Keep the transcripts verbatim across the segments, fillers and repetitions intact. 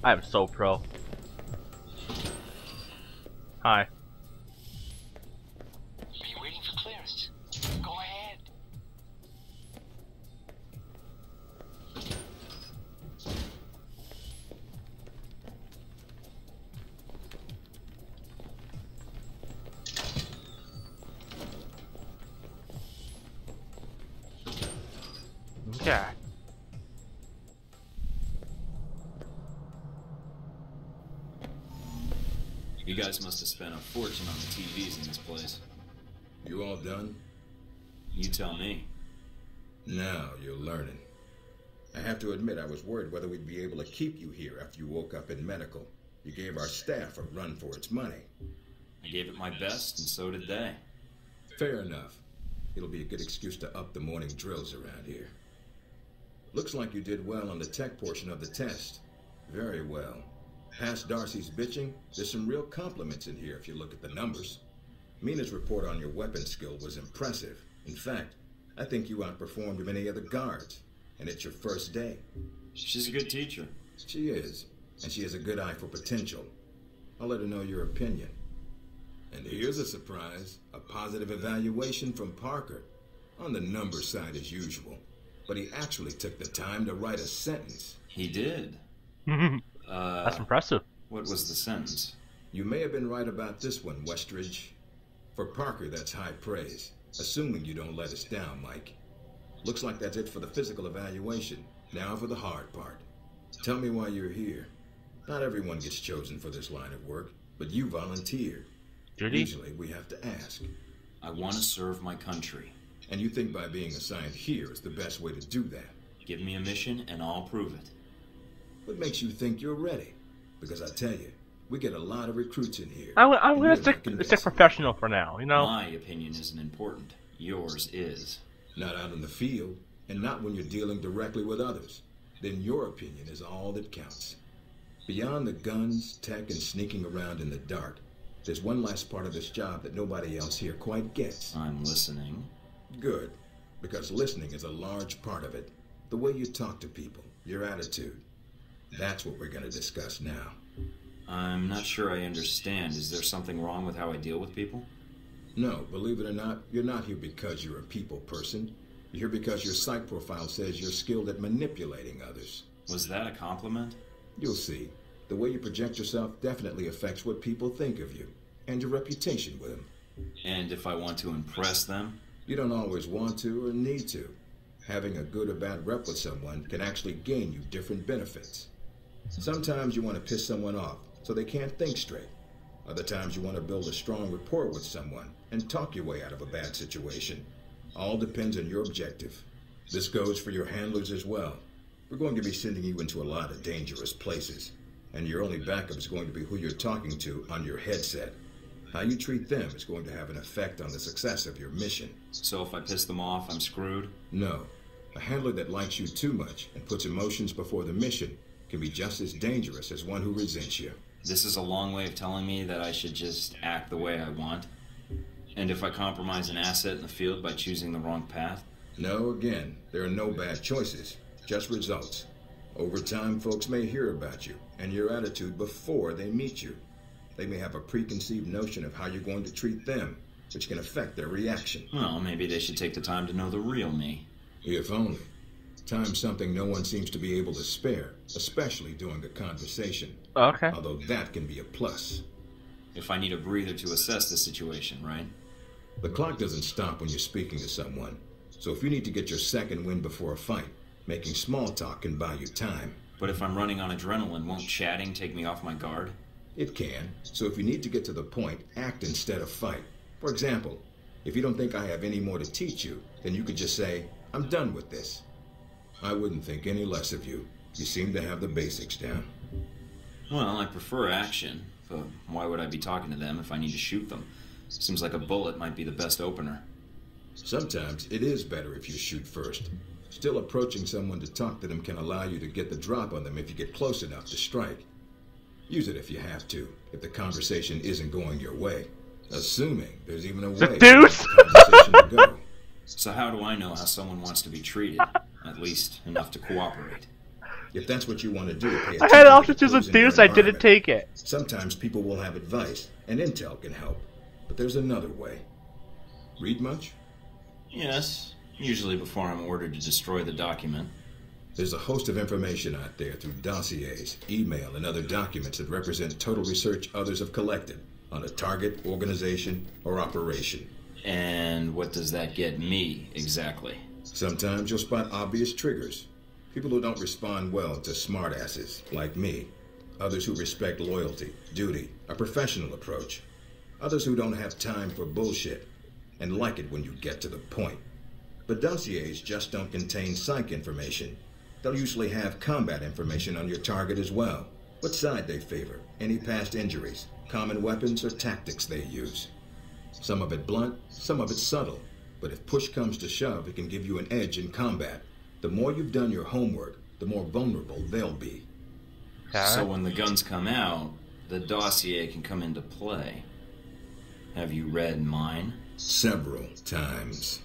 I am so pro. Hi. Are you waiting for clearance? Go ahead. Okay. You guys must have spent a fortune on the T Vs in this place. You all done? You tell me. Now you're learning. I have to admit I was worried whether we'd be able to keep you here after you woke up in medical. You gave our staff a run for its money. I gave it my best, and so did they. Fair enough. It'll be a good excuse to up the morning drills around here. Looks like you did well on the tech portion of the test. Very well. Past Darcy's bitching, there's some real compliments in here if you look at the numbers. Mina's report on your weapon skill was impressive. In fact, I think you outperformed many other guards. And it's your first day. She's a good teacher. She is. And she has a good eye for potential. I'll let her know your opinion. And here's a surprise. A positive evaluation from Parker. On the number side as usual. But he actually took the time to write a sentence. He did. uh, That's impressive. What was the sentence? You may have been right about this one, Westridge. For Parker, that's high praise. Assuming you don't let us down, Mike. Looks like that's it for the physical evaluation. Now for the hard part. Tell me why you're here. Not everyone gets chosen for this line of work, but you volunteered. Judy? Usually we have to ask. I want to serve my country. And you think by being assigned here is the best way to do that? Give me a mission and I'll prove it. What makes you think you're ready? Because I tell you, we get a lot of recruits in here. I'm, I'm and gonna you're stick, not convincing stick professional for now, you know? My opinion isn't important. Yours is. Not out in the field, and not when you're dealing directly with others. Then your opinion is all that counts. Beyond the guns, tech, and sneaking around in the dark, there's one last part of this job that nobody else here quite gets. I'm listening. Good, because listening is a large part of it. The way you talk to people, your attitude. That's what we're going to discuss now. I'm not sure I understand. Is there something wrong with how I deal with people? No, believe it or not, you're not here because you're a people person. You're here because your psych profile says you're skilled at manipulating others. Was that a compliment? You'll see. The way you project yourself definitely affects what people think of you, and your reputation with them. And if I want to impress them? You don't always want to or need to. Having a good or bad rep with someone can actually gain you different benefits. Sometimes you want to piss someone off so they can't think straight. Other times you want to build a strong rapport with someone and talk your way out of a bad situation. All depends on your objective. This goes for your handlers as well. We're going to be sending you into a lot of dangerous places, and your only backup is going to be who you're talking to on your headset. How you treat them is going to have an effect on the success of your mission. So if I piss them off, I'm screwed? No. A handler that likes you too much and puts emotions before the mission can be just as dangerous as one who resents you. This is a long way of telling me that I should just act the way I want? And if I compromise an asset in the field by choosing the wrong path? No, again, there are no bad choices, just results. Over time, folks may hear about you and your attitude before they meet you. They may have a preconceived notion of how you're going to treat them, which can affect their reaction. Well, maybe they should take the time to know the real me. If only. Time's something no one seems to be able to spare, especially during a conversation. Okay. Although that can be a plus. If I need a breather to assess the situation, right? The clock doesn't stop when you're speaking to someone. So if you need to get your second win before a fight, making small talk can buy you time. But if I'm running on adrenaline, won't chatting take me off my guard? It can. So if you need to get to the point, act instead of fight. For example, if you don't think I have any more to teach you, then you could just say, I'm done with this. I wouldn't think any less of you. You seem to have the basics down. Well, I prefer action, but why would I be talking to them if I need to shoot them? Seems like a bullet might be the best opener. Sometimes it is better if you shoot first. Still, approaching someone to talk to them can allow you to get the drop on them if you get close enough to strike. Use it if you have to, if the conversation isn't going your way. Assuming there's even a way for the conversation to go. So how do I know how someone wants to be treated? At least enough to cooperate. If that's what you want to do, pay I had an attention option to to the choose clues in your enthuse, I didn't environment. take it. Sometimes people will have advice, and intel can help. But there's another way. Read much? Yes, usually before I'm ordered to destroy the document. There's a host of information out there through dossiers, email, and other documents that represent total research others have collected on a target, organization, or operation. And what does that get me, exactly? Sometimes you'll spot obvious triggers. People who don't respond well to smartasses, like me. Others who respect loyalty, duty, a professional approach. Others who don't have time for bullshit, and like it when you get to the point. But dossiers just don't contain psych information. They'll usually have combat information on your target as well. What side they favor, any past injuries, common weapons or tactics they use. Some of it blunt, some of it subtle. But if push comes to shove, it can give you an edge in combat. The more you've done your homework, the more vulnerable they'll be. Okay. So when the guns come out, the dossier can come into play. Have you read mine? Several times.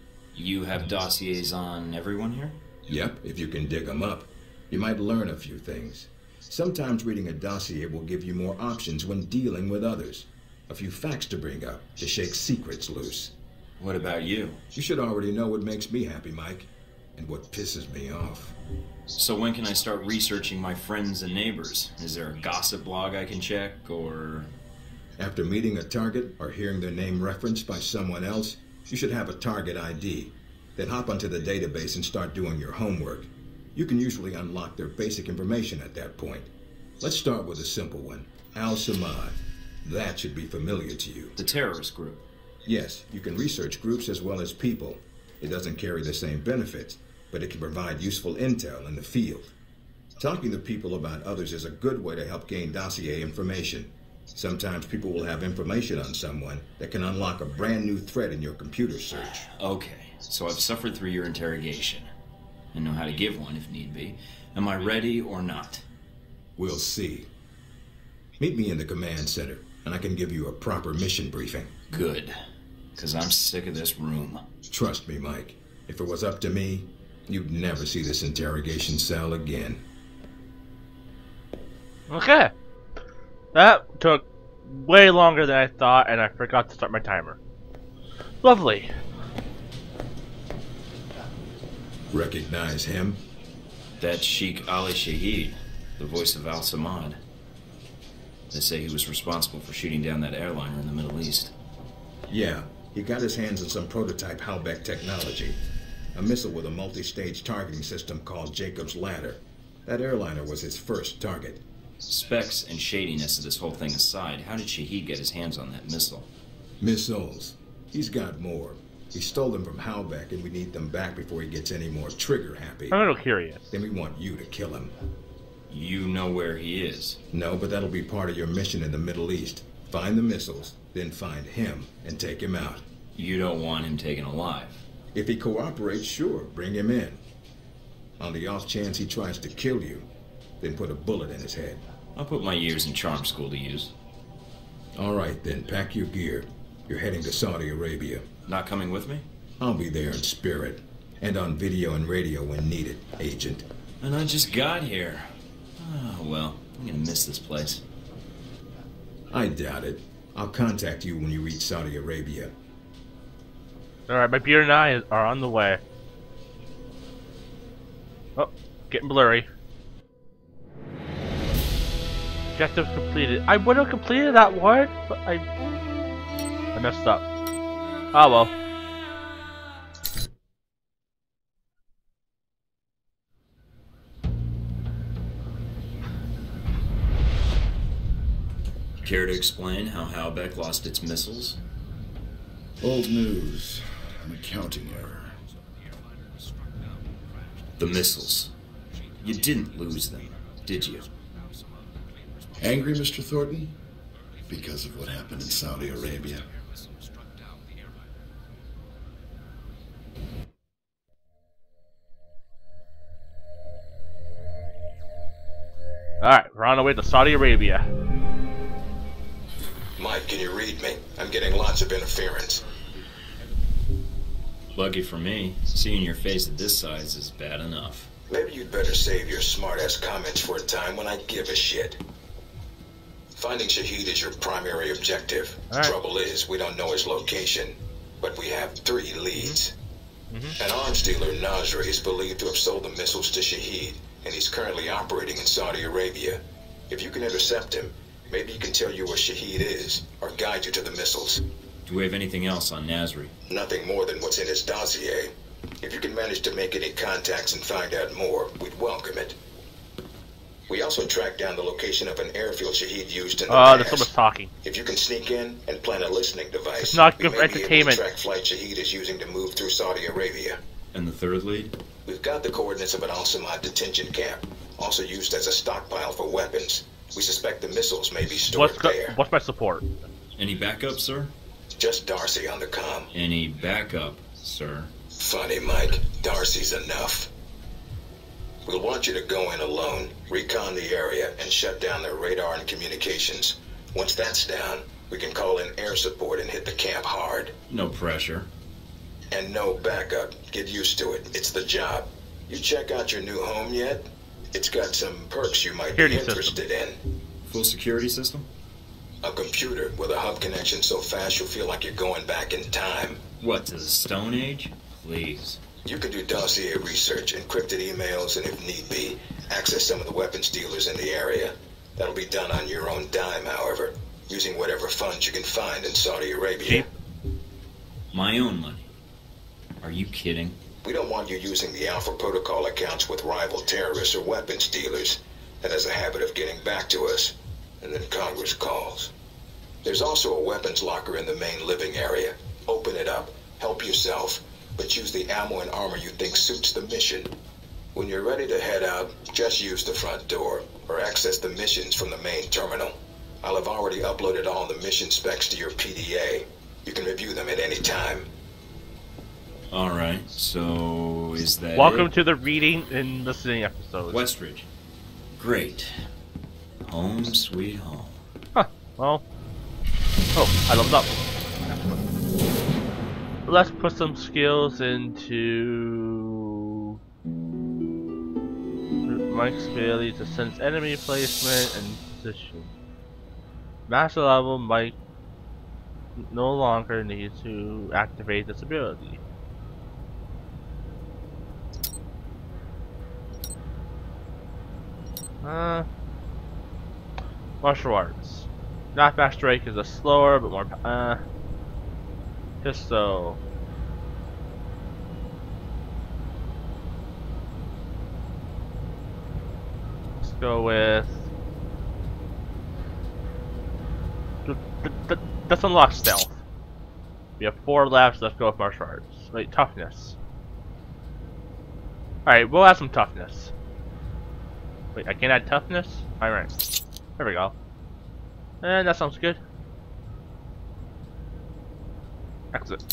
You have dossiers on everyone here? Yep, if you can dig them up. You might learn a few things. Sometimes reading a dossier will give you more options when dealing with others. A few facts to bring up, to shake secrets loose. What about you? You should already know what makes me happy, Mike. And what pisses me off. So when can I start researching my friends and neighbors? Is there a gossip blog I can check, or... After meeting a target or hearing their name referenced by someone else, you should have a target I D. Then hop onto the database and start doing your homework. You can usually unlock their basic information at that point. Let's start with a simple one. Al-Samad. That should be familiar to you. The terrorist group? Yes, you can research groups as well as people. It doesn't carry the same benefits, but it can provide useful intel in the field. Talking to people about others is a good way to help gain dossier information. Sometimes people will have information on someone that can unlock a brand new thread in your computer search. Okay, so I've suffered through your interrogation. I know how to give one if need be. Am I ready or not? We'll see. Meet me in the command center, and I can give you a proper mission briefing. Good, because I'm sick of this room. Trust me, Mike. If it was up to me, you'd never see this interrogation cell again. Okay. That took way longer than I thought, and I forgot to start my timer. Lovely. Recognize him? That's Sheikh Ali Shahid, the voice of Al-Samad. They say he was responsible for shooting down that airliner in the Middle East. Yeah, he got his hands on some prototype Halbeck technology. A missile with a multi-stage targeting system called Jacob's Ladder. That airliner was his first target. Specs and shadiness of this whole thing aside, how did Shahid get his hands on that missile? Missiles. He's got more. He stole them from Halbeck, and we need them back before he gets any more trigger-happy. I'm a little curious. Then we want you to kill him. You know where he is. No, but that'll be part of your mission in the Middle East. Find the missiles, then find him and take him out. You don't want him taken alive. If he cooperates, sure, bring him in. On the off chance he tries to kill you, then put a bullet in his head. I'll put my years in charm school to use. All right, then, pack your gear. You're heading to Saudi Arabia. Not coming with me? I'll be there in spirit, and on video and radio when needed, Agent. And I just got here. Oh, well, I'm gonna miss this place. I doubt it. I'll contact you when you reach Saudi Arabia. Alright, my beard and I are on the way. Oh, getting blurry. Objective completed. I would have completed that one, but I... I messed up. Oh well. Care to explain how Halbeck lost its missiles? Old news. An accounting error. The missiles. You didn't lose them, did you? Angry, Mister Thornton? Because of what happened in Saudi Arabia. Alright, we're on our way to Saudi Arabia. Mike, can you read me? I'm getting lots of interference. Lucky for me, seeing your face at this size is bad enough. Maybe you'd better save your smart-ass comments for a time when I give a shit. Finding Shaheed is your primary objective. Right. Trouble is, we don't know his location, but we have three leads. Mm-hmm. An arms dealer, Nasri, is believed to have sold the missiles to Shaheed, and he's currently operating in Saudi Arabia. If you can intercept him, maybe he can tell you where Shaheed is, or guide you to the missiles. Do we have anything else on Nasri? Nothing more than what's in his dossier. If you can manage to make any contacts and find out more, we'd welcome it. We also tracked down the location of an airfield Shaheed used in the Oh, past. there's so much talking. If you can sneak in and plant a listening device, It's not we good may for be able to entertainment. track flight Shaheed is using to move through Saudi Arabia. And the third lead? We've got the coordinates of an Al-Samad detention camp, also used as a stockpile for weapons. We suspect the missiles may be stored What's, the, there. what's my support? Any backup, sir? Just Darcy on the comm. Any backup, sir? Funny, Mike. Darcy's enough. We'll want you to go in alone, recon the area, and shut down their radar and communications. Once that's down, we can call in air support and hit the camp hard. No pressure. And no backup. Get used to it. It's the job. You check out your new home yet? It's got some perks you might Security be system. interested in. Full security system? A computer with a hub connection so fast you'll feel like you're going back in time. What, to the Stone Age? Please. You can do dossier research, encrypted emails, and if need be, access some of the weapons dealers in the area. That'll be done on your own dime, however, using whatever funds you can find in Saudi Arabia. Cheap. My own money. Are you kidding? We don't want you using the Alpha Protocol accounts with rival terrorists or weapons dealers. That has a habit of getting back to us, and then Congress calls. There's also a weapons locker in the main living area. Open it up, help yourself, but use the ammo and armor you think suits the mission. When you're ready to head out, just use the front door, or access the missions from the main terminal. I'll have already uploaded all the mission specs to your P D A. You can review them at any time. Alright, so is that Welcome it? to the reading and listening episode. Westridge. Great. Home sweet home. Huh, well. Oh, I leveled up. Let's put some skills into Mike's ability to sense enemy placement and position. Master level, Mike no longer needs to activate this ability. Uh, martial arts. Knockback strike is a slower but more uh pistol. Let's go with th th th let's unlock stealth. We have four left, so let's go with martial arts. Wait, toughness. Alright, we'll add some toughness. Wait, I can't add toughness? Alright. There we go. And that sounds good. Exit.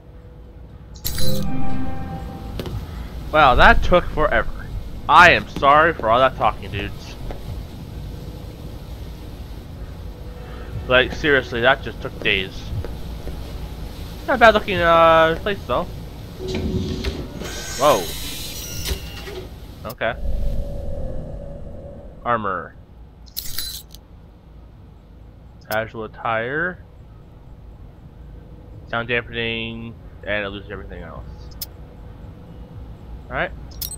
Wow, that took forever. I am sorry for all that talking, dudes. Like, seriously, that just took days. Not bad looking uh, place, though. Whoa. Okay. Armor. Casual attire. Sound dampening, and it loses everything else. Alright.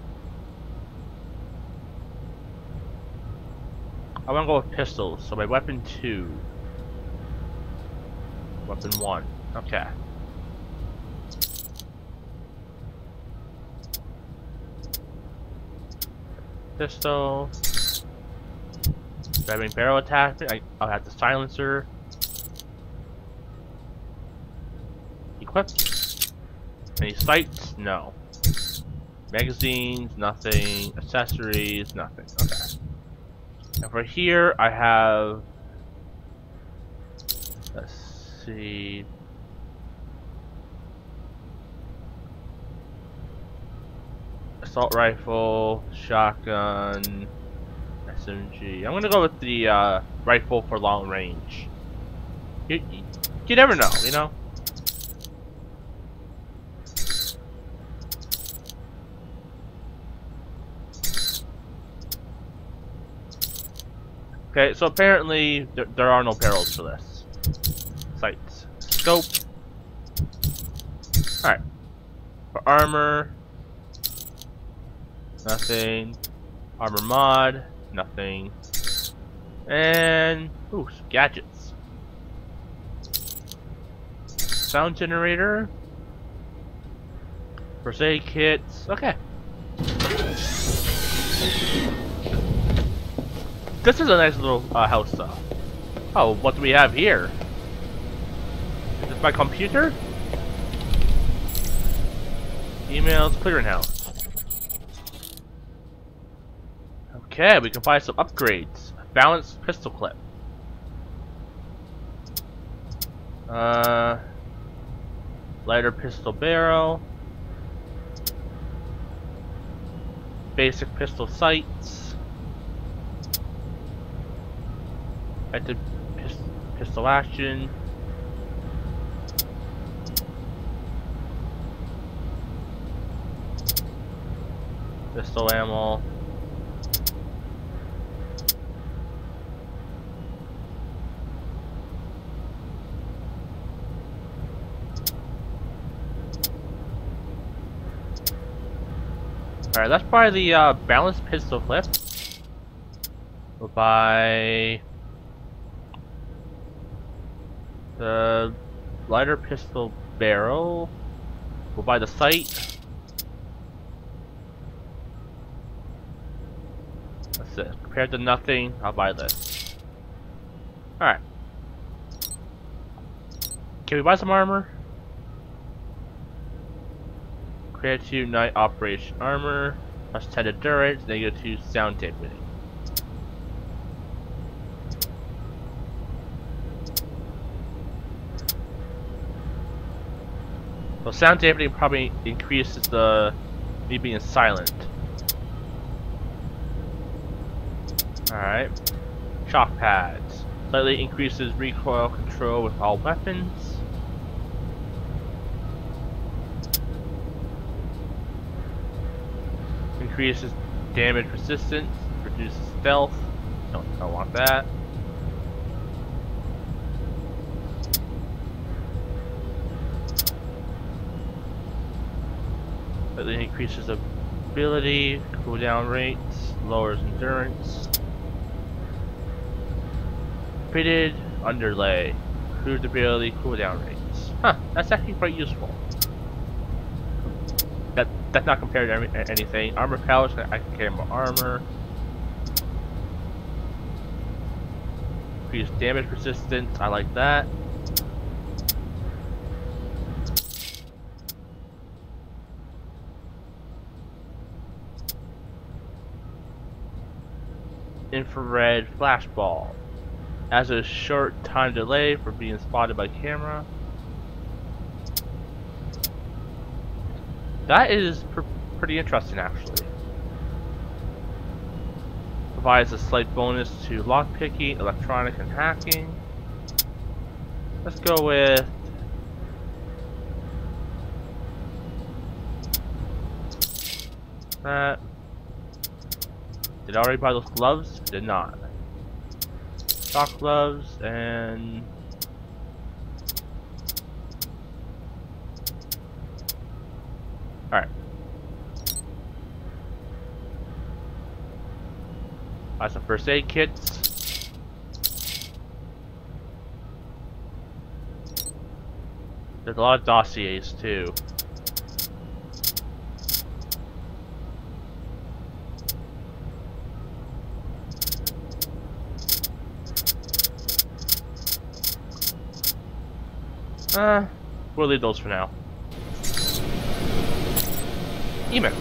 I wanna go with pistols, so my weapon two. Weapon one. Okay. Pistol. Grabbing barrel attack. I, I'll have the silencer. Equipped. Any sights? No. Magazines? Nothing. Accessories? Nothing. Okay. And for here, I have. Let's see. Assault rifle, shotgun, S M G. I'm gonna go with the uh, rifle for long range. You, you, you never know, you know? Okay, so apparently there, there are no barrels for this. Sights. Scope. Alright. For armor. Nothing. Armor mod. Nothing. And ooh, some gadgets. Sound generator. First aid kits. Okay. This is a nice little uh, house though. Oh, what do we have here? Is this my computer? Emails, clearinghouse. Okay, we can buy some upgrades. Balanced pistol clip. Uh, lighter pistol barrel. Basic pistol sights. Active pist pistol action. Pistol ammo. Alright, let's buy the uh, balanced pistol clip. We'll buy the lighter pistol barrel. We'll buy the sight. That's it. Compared to nothing, I'll buy this. Alright. Can we buy some armor? Create two night operation armor, plus ten endurance, negative two sound dampening. So sound dampening probably increases the me being silent. Alright. Shock pads. Slightly increases recoil control with all weapons. Increases damage resistance, reduces stealth. Don't, don't want that. But then increases ability, cooldown rates, lowers endurance. Fitted underlay, improved ability, cooldown rates. Huh, that's actually quite useful. That that's not compared to any, anything. Armor pouch, I can carry more armor. Increased damage resistance, I like that. Infrared flashball. Has a short time delay for being spotted by camera. That is pr pretty interesting, actually. Provides a slight bonus to lockpicking, electronic, and hacking. Let's go with that. Did I already buy those gloves? Did not. Stock gloves and alright. Buy some first aid kits. There's a lot of dossiers too. Uh, we'll leave those for now. Emails.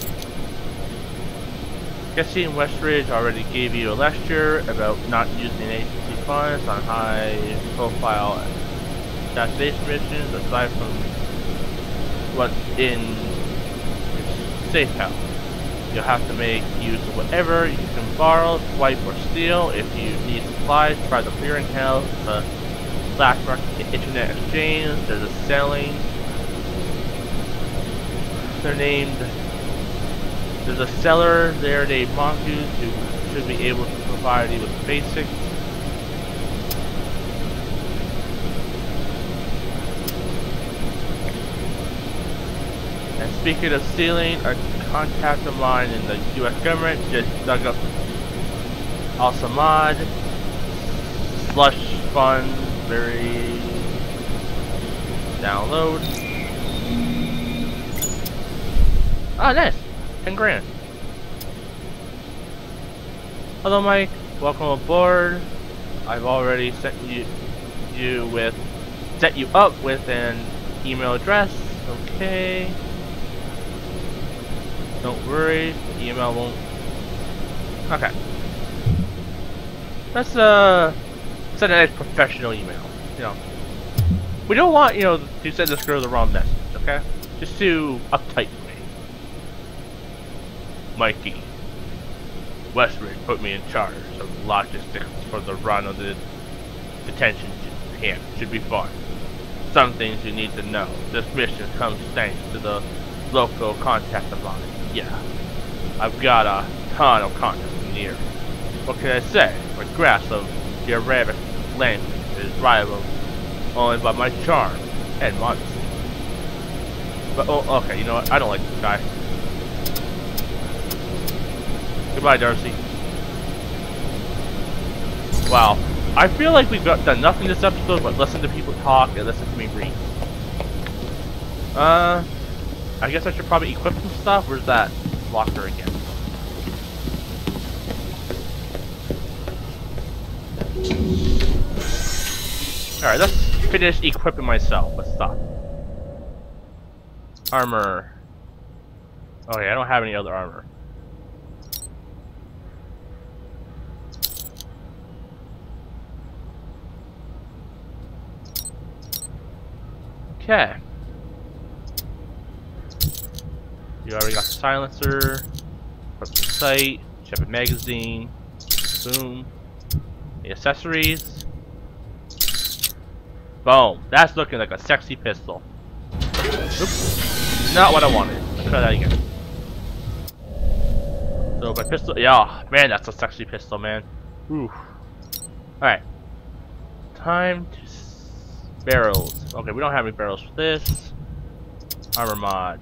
Guessing Westridge already gave you a lecture about not using agency funds on high-profile assassination missions aside from what's in your safe house. You'll have to make use of whatever you can borrow, swipe, or steal. If you need supplies, try the clearinghouse. Uh, Black market internet exchange. There's a selling. They're named There's a seller there named Mongoose who should be able to provide you with basics. And speaking of stealing, a contact of mine in the U S government just dug up Al-Samad. Slush fund, very download. Ah, nice. ten grand. Hello, Mike. Welcome aboard. I've already sent you you with set you up with an email address. Okay. Don't worry, the email won't. Okay. Let's uh send a nice professional email. You know, we don't want you know to send this girl the wrong message. Okay, just too uptight. Mikey, Westridge put me in charge of logistics for the run of the detention camp. Should be fun. Some things you need to know. This mission comes thanks to the local contact of mine. Yeah, I've got a ton of contacts in the area. What can I say? My grasp of the Arabic language is rivaled only by my charm and modesty. But oh, okay, you know what? I don't like this guy. Goodbye, Darcy. Wow. I feel like we've got done nothing this episode but listen to people talk and listen to me read. Uh, I guess I should probably equip some stuff. Where's that locker again? Alright, let's finish equipping myself with stuff. Armor. Okay, I don't have any other armor. Okay. You already got the silencer, equip the sight, check the magazine, boom. The accessories. Boom. That's looking like a sexy pistol. Oops. Not what I wanted. Let's try that again. So my pistol, yeah, man, that's a sexy pistol, man. Ooh. Alright. Time to s barrels. Okay, we don't have any barrels for this. Armor mods.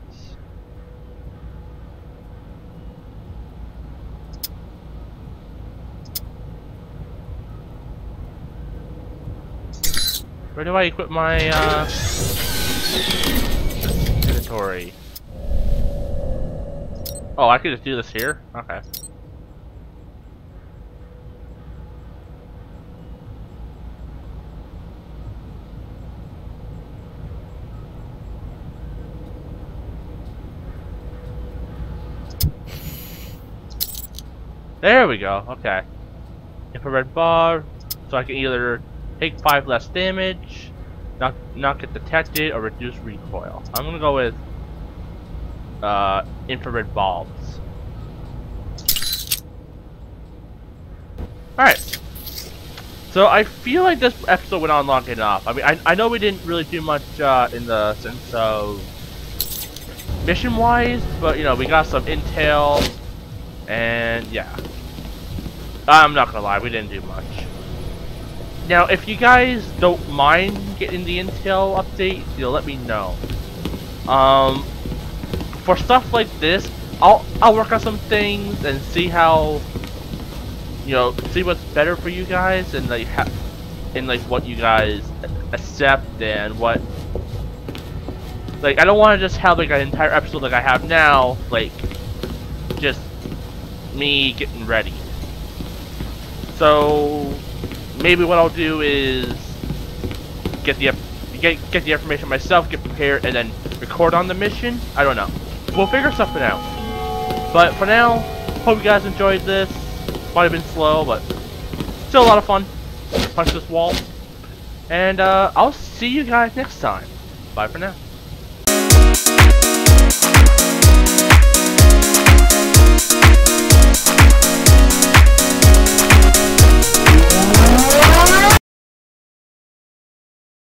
Where do I equip my uh, inventory? Oh, I could just do this here? Okay. There we go, okay. Infrared bar, so I can either take five less damage, not not get detected, or reduce recoil. I'm gonna go with uh, infrared bulbs. Alright. So I feel like this episode went on long enough. I mean, I, I know we didn't really do much uh, in the sense of mission-wise, but you know, we got some intel, and yeah. I'm not gonna lie, we didn't do much. Now, if you guys don't mind getting the intel update, you know, let me know. Um, for stuff like this, I'll I'll work on some things and see how, you know, see what's better for you guys and like ha and like what you guys accept and what. Like, I don't want to just have like an entire episode like I have now, like just me getting ready. So maybe what I'll do is get the get get the information myself, get prepared, and then record on the mission. I don't know. We'll figure something out. But for now, hope you guys enjoyed this. Might have been slow, but still a lot of fun. Punch this wall, and uh, I'll see you guys next time. Bye for now.